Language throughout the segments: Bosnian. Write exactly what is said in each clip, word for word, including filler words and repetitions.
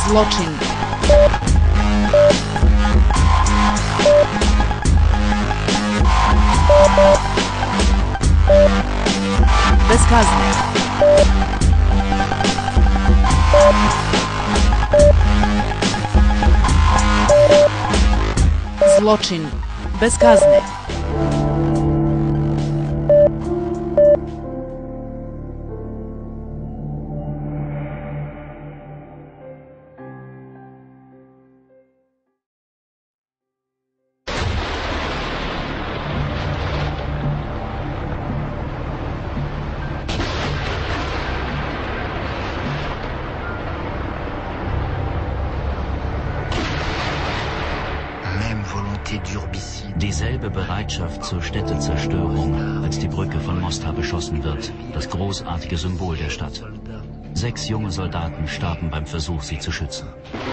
Zločin. Bez kazne. Zločin. Bez kazne. Dieselbe Bereitschaft zur Städtezerstörung, als die Brücke von Mostar beschossen wird, das großartige Symbol der Stadt. Sechs junge Soldaten starben beim Versuch, sie zu schützen.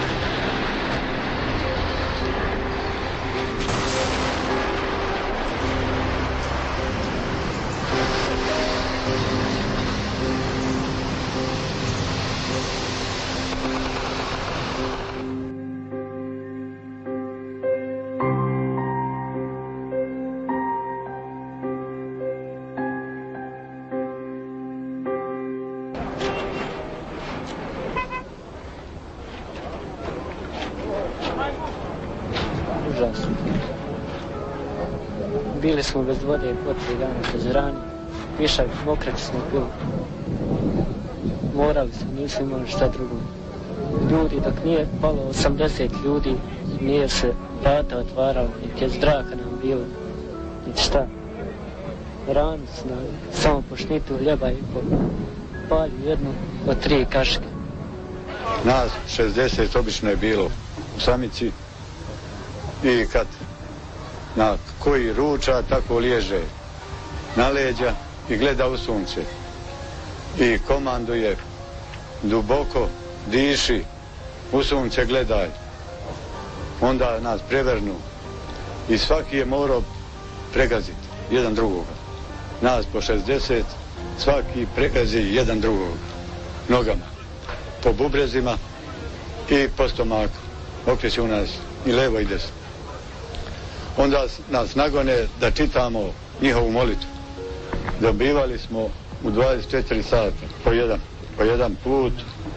Bili smo bez vode po tri dana, bez hrane, pišak, mokraći smo bili. Morali smo, nismo imali šta drugo. Ljudi, dok nije palo osamdeset ljudi, nije se vrata otvaralo, niti je zraka nam bilo, niti šta. Hranu su nam samo po šnitu hljeba i po palju jednu od tri kaške. Nas šezdeset obično je bilo u samici i kad na koji ruča, tako liježe na leđa i gleda u sunce. I komanduje duboko, diši, u sunce gledaj. Onda nas prevrnu i svaki je morao pregaziti jedan drugoga. Nas po šezdeset, svaki pregazi jedan drugoga nogama, po bubrezima i po stomaku. Okreću nas i levo i desno. Onda nas nagone da čitamo njihovu molitvu. Dobivali smo u dvadeset četiri sata po jedan, po jedan put,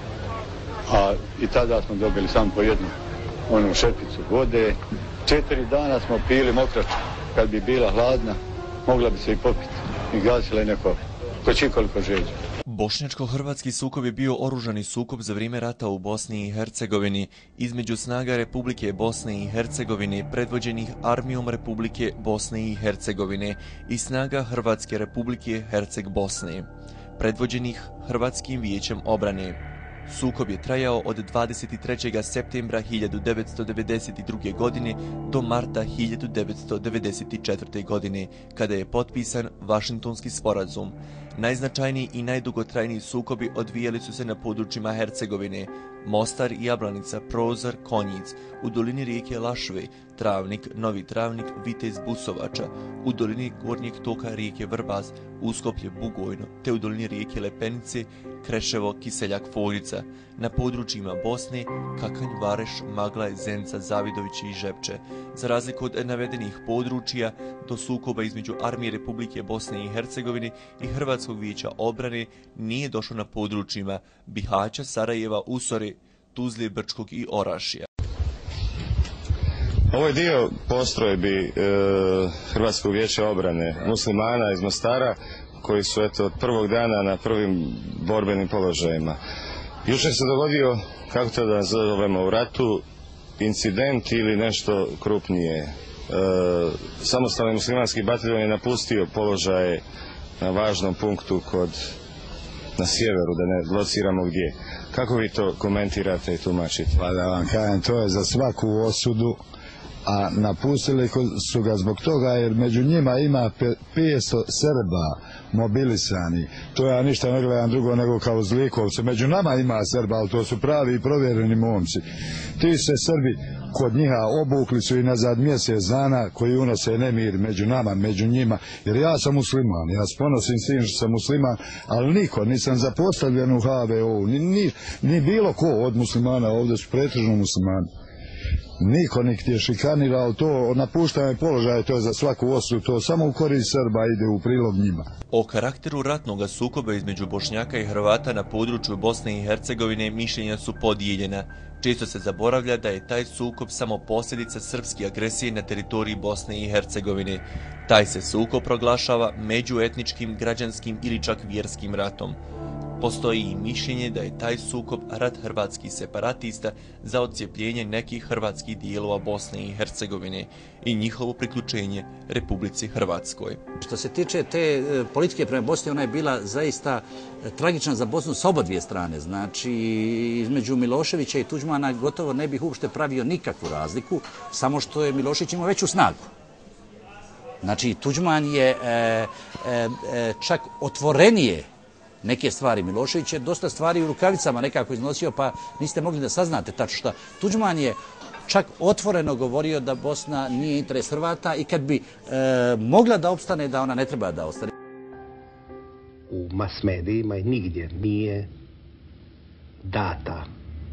a i tada smo dobili samo po jednu onu šepicu vode. Četiri dana smo pili mokraču. Kad bi bila hladna, mogla bi se i popiti i gasila je neko ko čikoliko žeđa. Bošnjačko-hrvatski sukob je bio oružani sukob za vrijeme rata u Bosni i Hercegovini između snaga Republike Bosne i Hercegovine predvođenih Armijom Republike Bosne i Hercegovine i snaga Hrvatske Republike Herceg Bosne, predvođenih Hrvatskim vijećem obrane. Sukob je trajao od dvadeset trećeg septembra hiljadu devetsto devedeset druge. godine do marta hiljadu devetsto devedeset četvrte. godine, kada je potpisan Vašingtonski sporazum. Najznačajniji i najdugotrajniji sukobi odvijali su se na područjima Hercegovine, Mostar i Jablanica, Prozor, Konjic, u dolini rijeke Lašve, Travnik, Novi Travnik, Vitez, Busovača, u dolini gornjeg toka rijeke Vrbas, Uskoplje, Bugojno, te u dolini rijeke Lepenice, Kreševo, Kiseljak, Foljica, na područjima Bosne, Kakanj, Vareš, Maglaj, Zenica, Zavidović i Žepče. Za razliku od navedenih područja, do sukoba između Armije Republike Bosne i Hercegovine i Hrvatskog vijeća obrane nije došlo na područjima Bihaća, Sarajeva, Usore, Tuzle, Brčkog i Orašija. Ovo je dio postrojbi e, Hrvatskog vijeća obrane muslimana iz Mostara koji su eto, od prvog dana na prvim borbenim položajima. Jučer se dogodio, kako to da nazovemo u ratu, incident ili nešto krupnije. E, samostalni muslimanski bataljon je napustio položaje na važnom punktu kod, na sjeveru, da ne lociramo gdje. Kako vi to komentirate i tumačite? Pa da vam kažem, to je za svaku osudu a napustili su ga zbog toga jer među njima ima petsto Srba mobilisani. To ja ništa ne gledam drugo nego kao zlikovce. Među nama ima Srba, ali to su pravi i provjereni momci. Ti se Srbi kod njiha obukli su i nazad mjesec dana koji unose nemir među nama, među njima. Jer ja sam musliman, ja s ponosim s tim što sam musliman, ali niko, nisam zapostavljen u H V O, ni, ni, ni bilo ko od muslimana, ovdje su pretežno muslimani. Niko nik ti je šikanirao, to napuštanje položaja, to je za svaku osudu, to samo u korist Srba ide u prilog njima. O karakteru ratnog sukoba između Bošnjaka i Hrvata na području Bosne i Hercegovine mišljenja su podijeljena. Često se zaboravlja da je taj sukob samo posljedica srpske agresije na teritoriji Bosne i Hercegovine. Taj se sukob proglašava međuetničkim, građanskim ili čak vjerskim ratom. Postoji i mišljenje da je taj sukob rat hrvatskih separatista za odcijepljenje nekih hrvatskih dijelova Bosne i Hercegovine i njihovo priključenje Republici Hrvatskoj. Što se tiče te politike prema Bosni, ona je bila zaista tragična za Bosnu s obadvije strane. Znači, između Miloševića i Tuđmana gotovo ne bih uopšte pravio nikakvu razliku, samo što je Milošević imao veću snagu. Znači, Tuđman je e, e, čak otvorenije neke stvari. Milošević je dosta stvari u rukavicama nekako iznosio, pa niste mogli da saznate tačno šta. Tuđman je čak otvoreno govorio da Bosna nije interes Hrvata i kad bi e, mogla da opstane, da ona ne treba da ostane. U mas medijima i nigdje nije data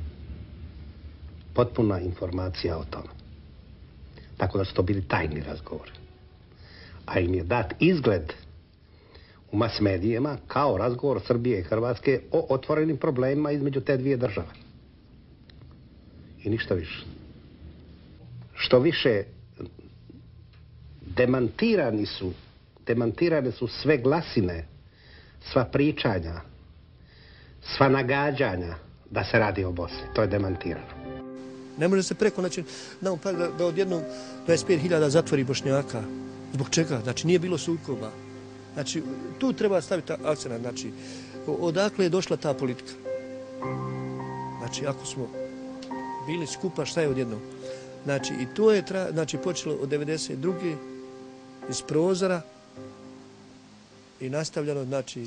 potpuna informacija o tome. Tako da su to bili tajni razgovori. A im je dat izgled u mas medijima kao razgovor Srbije i Hrvatske o otvorenim problemima između te dvije države. I ništa više. Što više, demantirani su, demantirane su sve glasine, sva pričanja, sva nagađanja da se radi o Bosni. To je demantirano. Ne može se preko način da, da, da odjednom dvadeset pet hiljada zatvori Bošnjaka. Zbog čega? Znači nije bilo sukoba. Znači, tu treba staviti akcent. Znači, odakle je došla ta politika? Znači, ako smo bili skupa, šta je odjednom? Znači, i to je tra, znači, počelo od devedeset druge iz prozora i nastavljeno, znači,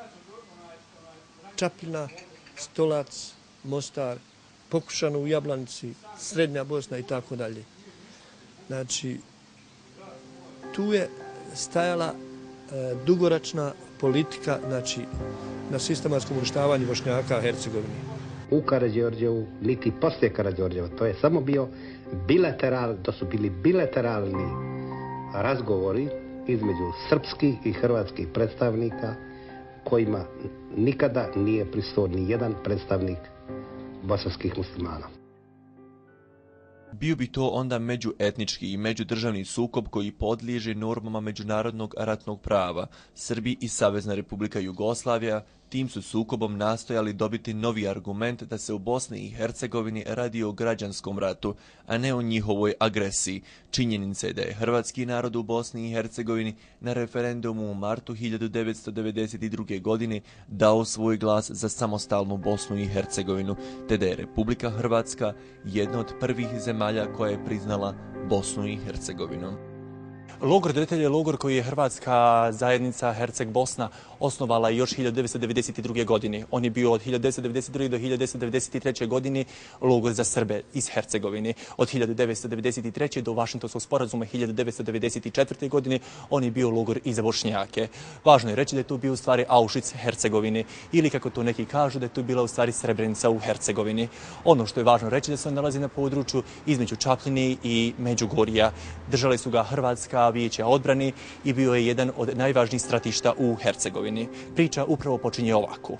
Čapljina, Stolac, Mostar, pokušano u Jablanici, Srednja Bosna i tako dalje. Znači, tu je stajala dugoročna politika, znači, na sistematskom uništavanju Bošnjaka Hercegovine. U Karađorđevu, niti poslije Karađorđeva, to je samo bio bilateral, to su bili bilateralni razgovori između srpskih i hrvatskih predstavnika kojima nikada nije prisutovao ni jedan predstavnik bosanskih muslimana. Bio bi to onda međuetnički i međudržavni sukob koji podliježe normama međunarodnog ratnog prava. Srbi i Savezna Republika Jugoslavija tim su sukobom nastojali dobiti novi argument da se u Bosni i Hercegovini radi o građanskom ratu, a ne o njihovoj agresiji. Činjenica je da je hrvatski narod u Bosni i Hercegovini na referendumu u martu hiljadu devetsto devedeset druge. godine dao svoj glas za samostalnu Bosnu i Hercegovinu, te da je Republika Hrvatska jedna od prvih zemalja koja je priznala Bosnu i Hercegovinu. Logor Dretelj je logor koji je Hrvatska zajednica Herceg Bosna osnovala još hiljadu devetsto devedeset druge. godine. On je bio od hiljadu devetsto devedeset druge. do hiljadu devetsto devedeset treće. godine logor za Srbe iz Hercegovine. Od hiljadu devetsto devedeset treće. do Vašingtonskog sporazuma hiljadu devetsto devedeset četvrte. godine on je bio logor i za Bošnjake. Važno je reći da je tu bio u stvari Auschwitz Hercegovine ili kako to neki kažu da je tu bila u stvari Srebrenica u Hercegovini. Ono što je važno reći da se on nalazi na području između Čapljine i Međugorja. Držali su ga Hrvatska vijeća odbrane i bio je jedan od najvažnijih stratišta u Hercegovini. Priča upravo počinje ovako.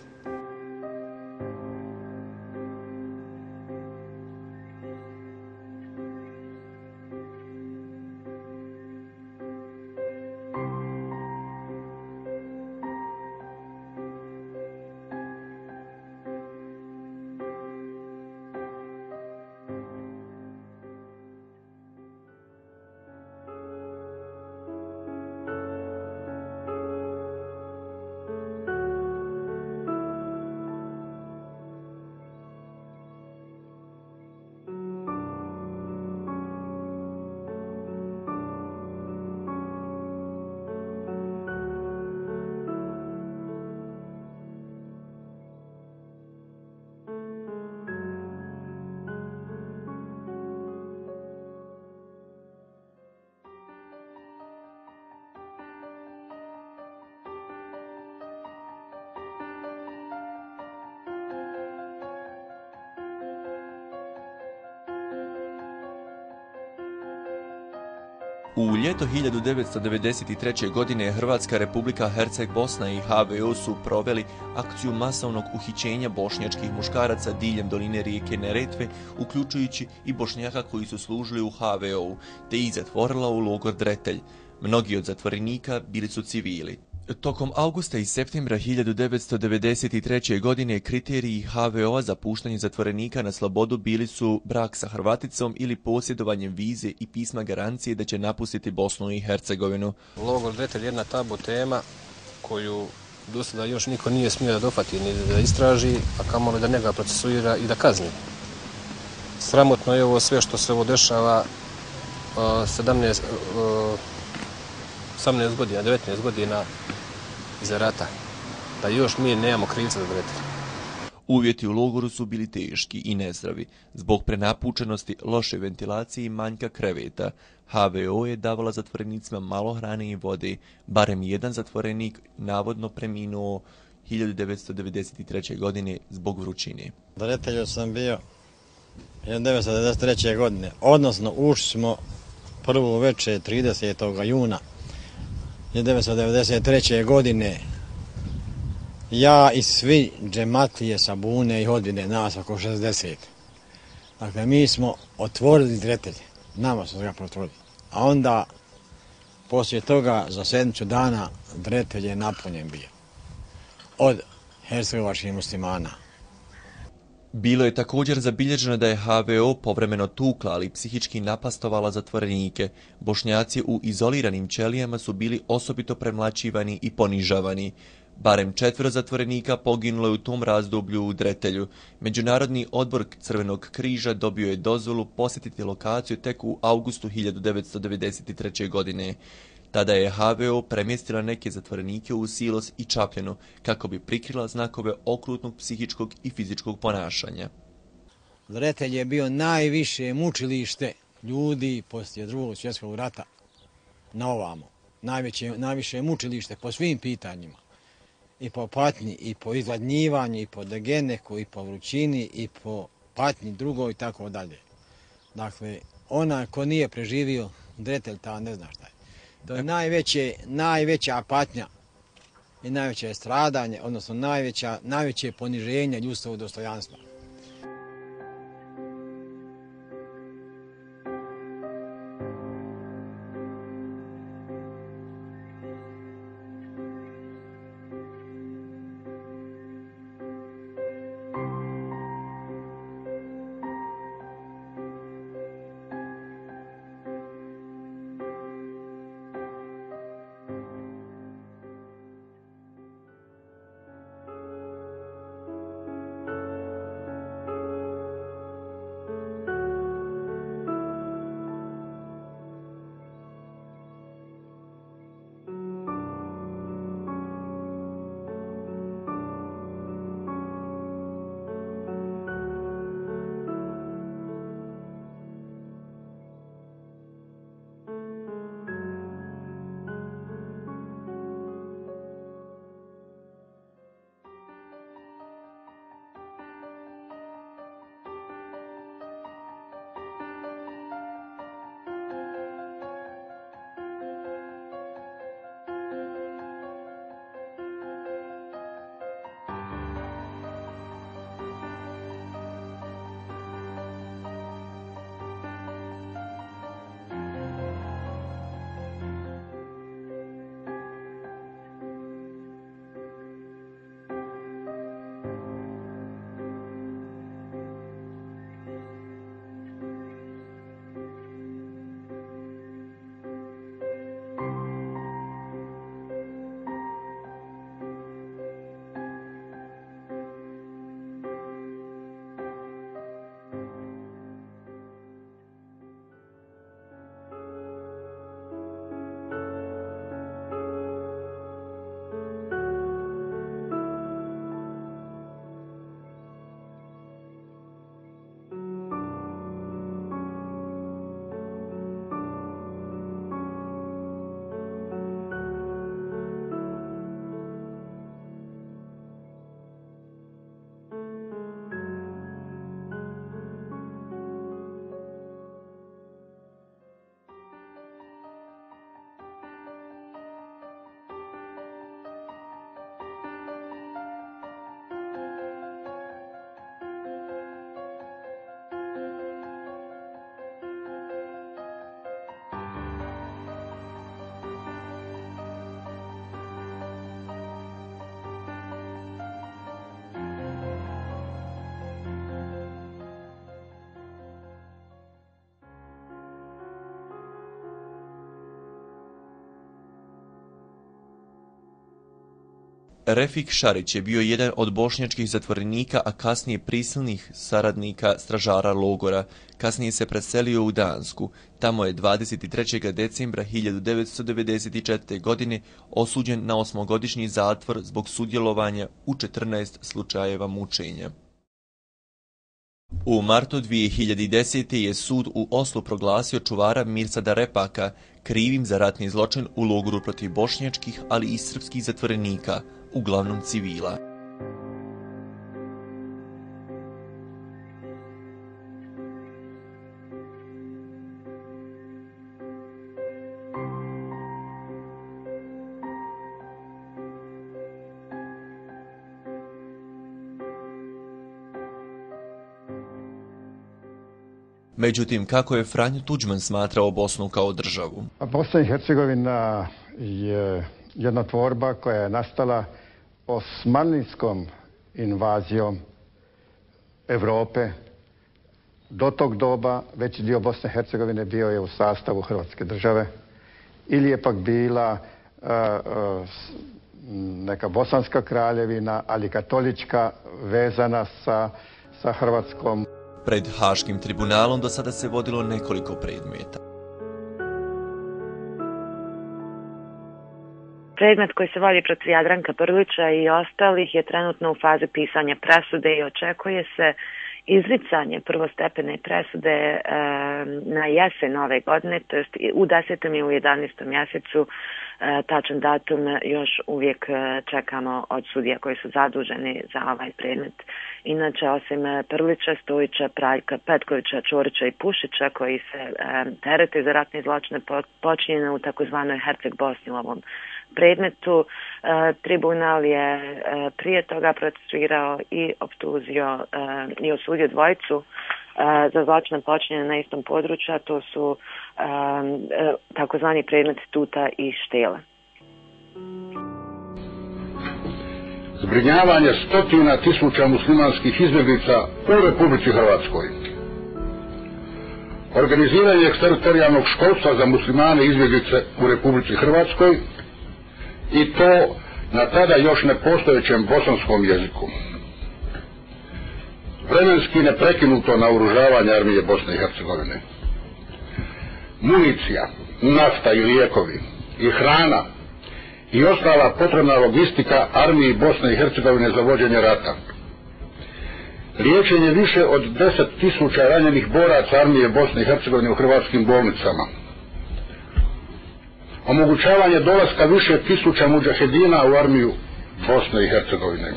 U ljeto hiljadu devetsto devedeset treće. godine Hrvatska Republika Herceg Bosna i H V O su proveli akciju masovnog uhićenja bošnjačkih muškaraca diljem doline rijeke Neretve, uključujući i Bošnjaka koji su služili u H V O-u, te ih zatvorila u logor Dretelj. Mnogi od zatvorenika bili su civili. Tokom avgusta i septembra hiljadu devetsto devedeset treće. godine kriteriji H V O-a za puštanje zatvorenika na slobodu bili su brak sa Hrvaticom ili posjedovanjem vize i pisma garancije da će napustiti Bosnu i Hercegovinu. Logor Dretelj je jedna tabu tema koju do sada još niko nije smio da dohvati ni da istraži, a kamoli da njega procesuira i da kazni. Sramotno je ovo sve što se ovo dešava sedamnaest, osamnaest godina, devetnaest godina iza rata, da još mi nemamo krivca za Dretelj. Uvjeti u logoru su bili teški i nezdravi. Zbog prenapučenosti, loše ventilacije i manjka kreveta, H V O je davala zatvorenicima malo hrane i vode. Barem jedan zatvorenik navodno preminuo hiljadu devetsto devedeset treće. godine zbog vrućine. U Dretelju sam bio hiljadu devetsto devedeset treće. godine, odnosno ušli smo prvo veče tridesetog juna hiljadu devetsto devedeset treće. godine. Ja i svi džematlije sa Bune i Hodine, nas oko šezdeset. Dakle, mi smo otvorili Dretelj, nama smo ga otvorili. A onda, poslije toga, za sedmicu dana, Dretelj je napunjen bio. Od hercegovačkih muslimana. Bilo je također zabilježeno da je H V O povremeno tukla, ali psihički napastovala zatvorenike. Bošnjaci u izoliranim ćelijama su bili osobito premlaćivani i ponižavani. Barem četvero zatvorenika poginulo je u tom razdoblju u Dretelju. Međunarodni odbor Crvenog križa dobio je dozvolu posjetiti lokaciju tek u avgustu hiljadu devetsto devedeset treće. godine. Tada je H V O premjestila neke zatvorenike u Silos i Čapljanu kako bi prikrila znakove okrutnog psihičkog i fizičkog ponašanja. Dretelj je bio najviše mučilište ljudi poslije drugog svjetskog rata na ovamo. Najveće, najviše mučilište po svim pitanjima. I po patnji, i po izgladnjivanju, i po degeneku, i po vrućini, i po patnji drugoj i tako dalje. Dakle, onaj ko nije preživio Dretelj, ta ne zna šta je. To je najveće, najveća patnja i najveće stradanje, odnosno najveća, najveće poniženje ljudskog dostojanstva. Refik Šarić je bio jedan od bošnjačkih zatvorenika, a kasnije prisilnih saradnika stražara logora. Kasnije se preselio u Dansku. Tamo je dvadeset trećeg decembra hiljadu devetsto devedeset četvrte. godine osuđen na osmogodišnji zatvor zbog sudjelovanja u četrnaest slučajeva mučenja. U martu dvije hiljade desete. je sud u Oslu proglasio čuvara Mirsada Repaka krivim za ratni zločin u logoru protiv bošnjačkih, ali i srpskih zatvorenika, uglavnom civila. Međutim, kako je Franjo Tuđman smatrao Bosnu kao državu? Bosna i Hercegovina je jedna tvorba koja je nastala osmanlijskom invazijom Evrope. Do tog doba veći dio Bosne i Hercegovine bio je u sastavu Hrvatske države ili je pak bila uh, uh, neka bosanska kraljevina, ali katolička, vezana sa, sa Hrvatskom. Pred Haškim tribunalom do sada se vodilo nekoliko predmeta. Predmet koji se vodi protiv Jadranka Prlića i ostalih je trenutno u fazi pisanja presude i očekuje se izricanje prvostepene presude e, na jesen ove godine, to jest u desetom i u jedanaestom mjesecu. E, tačan datum još uvijek čekamo od sudija koji su zaduženi za ovaj predmet. Inače, osim Prlića, Stojića, Praljka, Petkovića, Čorića i Pušića, koji se e, terete za ratne zločine počinjene u takozvanoj Herceg Bosni u ovom predmetu, e, tribunal je e, prije toga procesuirao i optužio e, i osudio dvojicu e, za zločine počinjene na istom području, a to su e, e, takozvani predmet Tuta i Štela. Zbrinjavanje stotina tisuća muslimanskih izbjeglica u Republici Hrvatskoj. Organiziranje eksteritorijalnog školstva za muslimane izbjeglice u Republici Hrvatskoj i to na tada još nepostojećem bosanskom jeziku. Vremenski neprekinuto naoružavanje armije Bosne i Hercegovine. Municija, nafta i lijekovi i hrana i ostala potrebna logistika armiji Bosne i Hercegovine za vođenje rata. Liječenje više od deset tisuća ranjenih boraca armije Bosne i Hercegovine u hrvatskim bolnicama. Omogućavanje dolaska više tisuća mudžahedina u armiju Bosne i Hercegovine.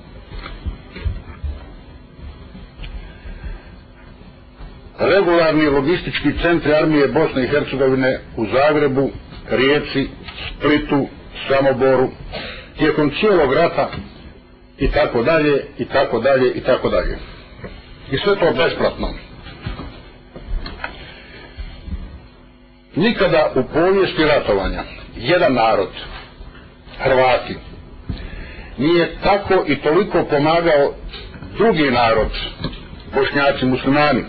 Regularni logistički centri armije Bosne i Hercegovine u Zagrebu, Rijeci, Splitu, Samoboru, tijekom cijelog rata i tako dalje, i tako dalje, i tako dalje. I sve to besplatno. Nikada u povijesti ratovanja jedan narod, Hrvati, nije tako i toliko pomagao drugi narod, Bošnjaci, muslimani.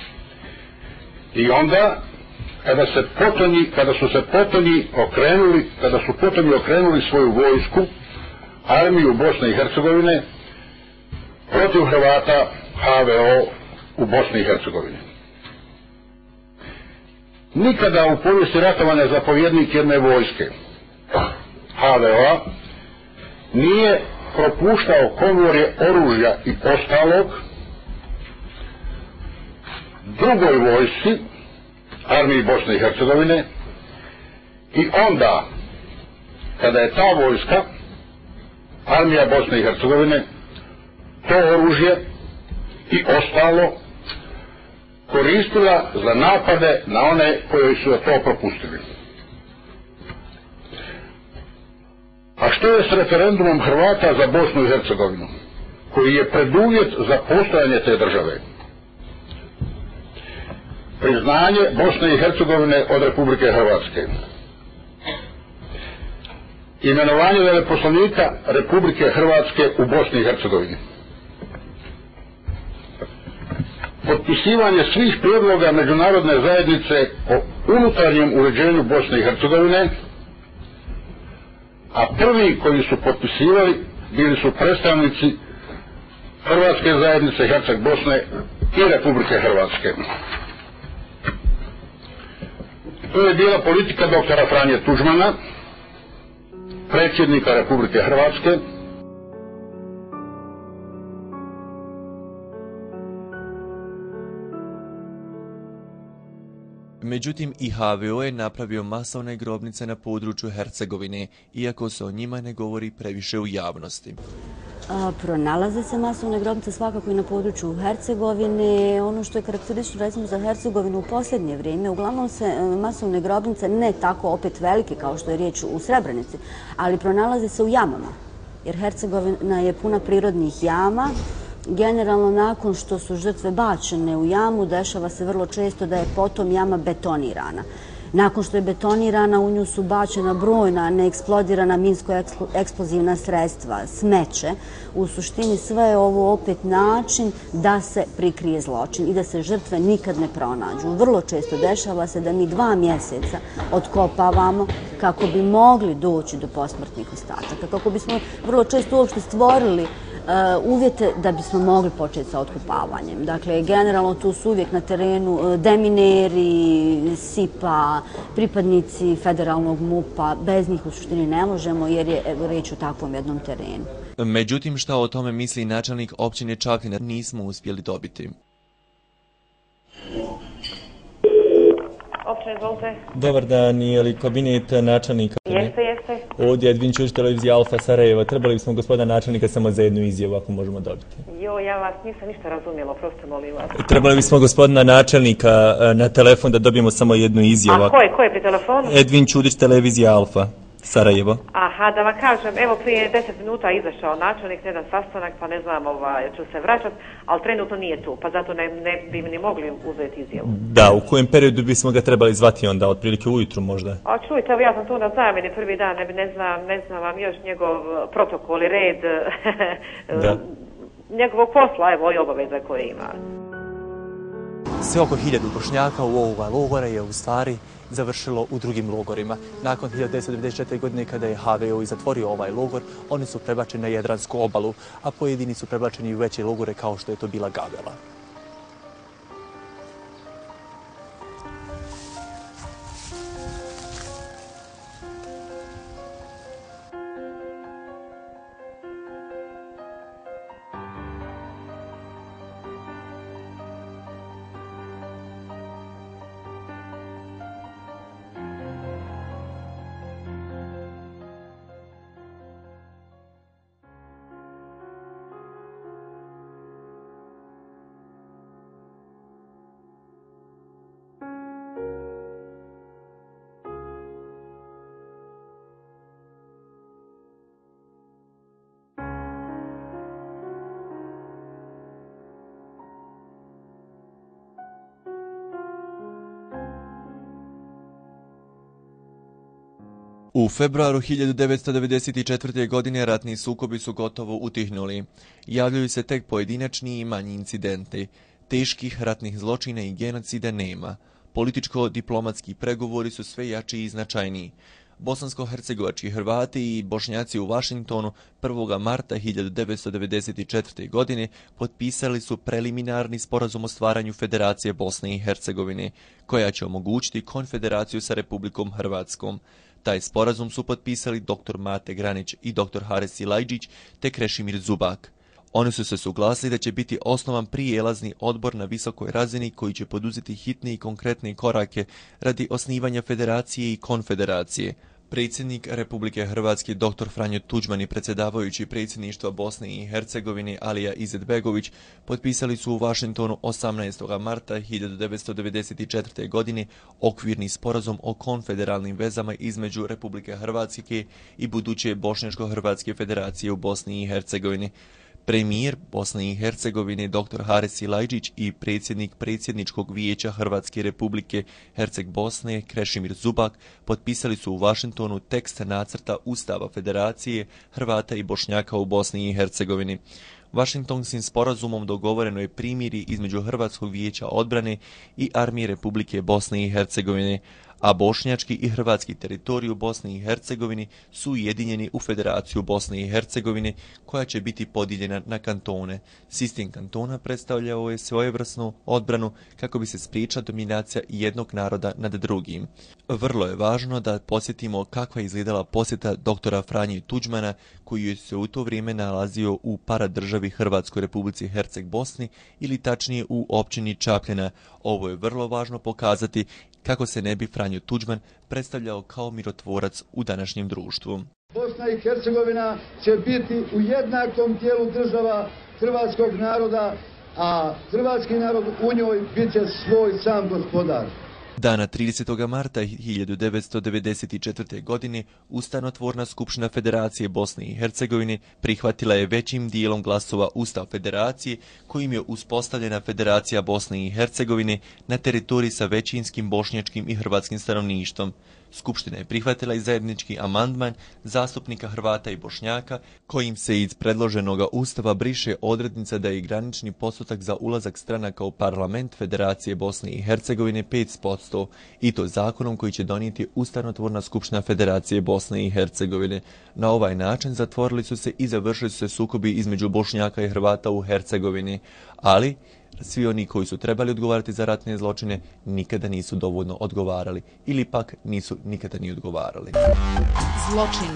I onda, kada se potonji, kada su se potonji okrenuli, kada su potonji okrenuli svoju vojsku, armiju Bosne i Hercegovine, protiv Hrvata H V O u Bosni i Hercegovini. Nikada u povijesti ratovanja zapovjednik jedne vojske, H V O-a, nije propuštao konvoje oružja i ostalog drugoj vojsci, armiji Bosne i Hercegovine, i onda, kada je ta vojska, armija Bosne i Hercegovine, to oružje i ostalo koristila za napade na one koji su to propustili. A što je s referendumom Hrvata za Bosnu i Hercegovinu, koji je preduvjet za postojanje te države? Priznanje Bosne i Hercegovine od Republike Hrvatske. Imenovanje veleposlanika Republike Hrvatske u Bosni i Hercegovini. Potpisivanje svih prijedloga međunarodne zajednice o unutarnjem uređenju Bosne i Hercegovine, a prvi koji su potpisivali bili su predstavnici Hrvatske zajednice Herceg Bosne i Republike Hrvatske. To je bila politika doktora Franje Tuđmana, predsjednika Republike Hrvatske. Međutim, i H V O je napravio masovne grobnice na području Hercegovine, iako se o njima ne govori previše u javnosti. A, pronalaze se masovne grobnice svakako i na području Hercegovine. Ono što je karakteristično recimo za Hercegovinu u posljednje vrijeme, uglavnom se masovne grobnice ne tako opet velike kao što je riječ u Srebrenici, ali pronalaze se u jamama, jer Hercegovina je puna prirodnih jama. Generalno, nakon što su žrtve bačene u jamu, dešava se vrlo često da je potom jama betonirana. Nakon što je betonirana, u nju su bačena brojna neeksplodirana minsko-eksplozivna sredstva, smeće. U suštini sve je ovo opet način da se prikrije zločin i da se žrtve nikad ne pronađu. Vrlo često dešava se da mi dva mjeseca otkopavamo kako bi mogli doći do posmrtnih ostataka, kako bismo vrlo često uopšte stvorili uvjete da bismo mogli početi sa otkopavanjem. Dakle, generalno tu su uvijek na terenu demineri, SIPA, pripadnici federalnog MUP-a. Bez njih u suštini ne možemo jer je reč o takvom jednom terenu. Međutim, šta o tome misli načelnik općine Čaglina, nismo uspjeli dobiti. Općine, izvolite. Dobar dan, je li kabinet načelnika? Jeste, jeste. Ovdje je Edvin Čudić, televizija Alfa Sarajevo. Trebali bismo gospodina načelnika samo za jednu izjavu, ako možemo dobiti. Jo, ja vas nisam ništa razumjela, prosto molim vas. Trebali bismo gospodina načelnika na telefon da dobijemo samo jednu izjavu. A ko je, ko je pri telefonu? Edvin Čudić, televizija Alfa Sarajevo. Aha, da vam kažem, evo prije deset minuta izašao načelnik na jedan sastanak, pa ne znam, ovaj, ću se vraćati, ali trenutno nije tu, pa zato ne, ne bi ni mogli uzeti izjavu. Da, u kojem periodu bismo ga trebali zvati onda, otprilike ujutru možda? A čujte, evo ja sam tu na zamjeni prvi dan, ne, ne znam, ne znam vam još njegov protokol i red njegovog posla, evo i obaveza koje ima. Sve oko hiljadu Bošnjaka u ovoga logora je u stvari završilo u drugim logorima. Nakon hiljadu devetsto devedeset četvrte. godine kada je H V O i zatvorio ovaj logor, oni su prebačeni na Jadransku obalu, a pojedini su prebačeni u veće logore kao što je to bila Gavela. U februaru hiljadu devetsto devedeset četvrte. godine ratni sukobi su gotovo utihnuli. Javljaju se tek pojedinačni i manji incidenti. Teških ratnih zločina i genocida nema. Političko-diplomatski pregovori su sve jači i značajniji. Bosansko-hercegovački Hrvati i Bošnjaci u Vašingtonu prvog marta hiljadu devetsto devedeset četvrte. godine potpisali su preliminarni sporazum o stvaranju Federacije Bosne i Hercegovine, koja će omogućiti konfederaciju sa Republikom Hrvatskom. Taj sporazum su potpisali doktor Mate Granić i doktor Haris Silajdžić te Krešimir Zubak. Oni su se suglasili da će biti osnovan prijelazni odbor na visokoj razini koji će poduzeti hitne i konkretne korake radi osnivanja federacije i konfederacije. Predsjednik Republike Hrvatske doktor Franjo Tuđman i predsjedavajući predsjedništva Bosne i Hercegovine Alija Izetbegović potpisali su u Vašingtonu osamnaestog marta hiljadu devetsto devedeset četvrte. godine okvirni sporazum o konfederalnim vezama između Republike Hrvatske i buduće Bošnjačko-Hrvatske federacije u Bosni i Hercegovini. Premijer Bosne i Hercegovine doktor Haris Silajdžić i predsjednik predsjedničkog vijeća Hrvatske Republike Herceg Bosne Krešimir Zubak potpisali su u Vašingtonu tekst nacrta Ustava Federacije Hrvata i Bošnjaka u Bosni i Hercegovini. Vašingtonskim sporazumom dogovoreno je primirje između Hrvatskog vijeća odbrane i armije Republike Bosne i Hercegovine, a bošnjački i hrvatski teritorij u Bosni i Hercegovini su ujedinjeni u Federaciju Bosne i Hercegovine, koja će biti podijeljena na kantone. Sistem kantona predstavljao je svojevrsnu odbranu kako bi se spriječila dominacija jednog naroda nad drugim. Vrlo je važno da posjetimo kakva je izgledala posjeta doktora Franje Tuđmana, koji je se u to vrijeme nalazio u paradržavi Hrvatskoj Republici Herceg Bosni ili tačnije u općini Čapljana. Ovo je vrlo važno pokazati kako se ne bi Franjo Tuđman predstavljao kao mirotvorac u današnjem društvu. Bosna i Hercegovina će biti u jednakom dijelu država hrvatskog naroda, a hrvatski narod u njoj bit će svoj sam gospodar. Dana tridesetog marta hiljadu devetsto devedeset četvrte. godine Ustavotvorna skupština Federacije Bosne i Hercegovine prihvatila je većim dijelom glasova Ustav Federacije, kojim je uspostavljena Federacija Bosne i Hercegovine na teritoriji sa većinskim bošnjačkim i hrvatskim stanovništvom. Skupština je prihvatila i zajednički amandman zastupnika Hrvata i Bošnjaka, kojim se iz predloženog ustava briše odrednica da je granični postotak za ulazak stranaka u parlament Federacije Bosne i Hercegovine pet posto, i to zakonom koji će donijeti Ustavotvorna skupština Federacije Bosne i Hercegovine. Na ovaj način zatvorili su se i završili su se sukobi između Bošnjaka i Hrvata u Hercegovini, ali svi oni koji su trebali odgovarati za ratne zločine nikada nisu dovoljno odgovarali ili pak nisu nikada ni odgovarali. Zločin.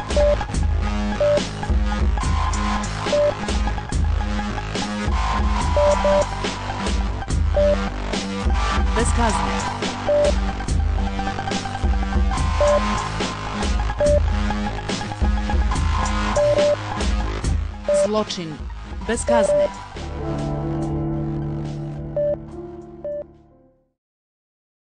Bez kazne. Zločin bez kazne.